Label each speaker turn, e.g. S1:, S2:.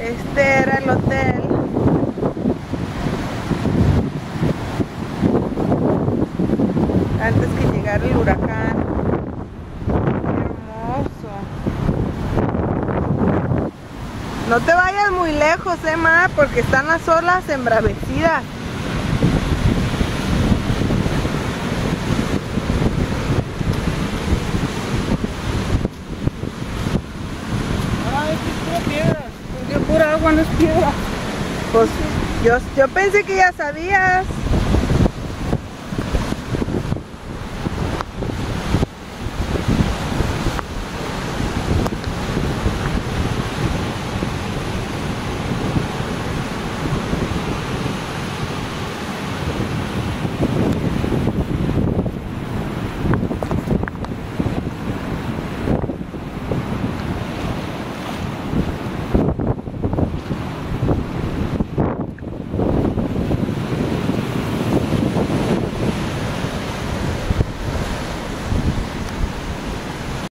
S1: Este era el hotel. Antes que llegara el huracán. Hermoso. No te vayas muy lejos, Ma, porque están las olas embravecidas.
S2: Ah, esto es pura piedra. Porque pura agua no es piedra.
S1: Pues yo pensé que ya sabías.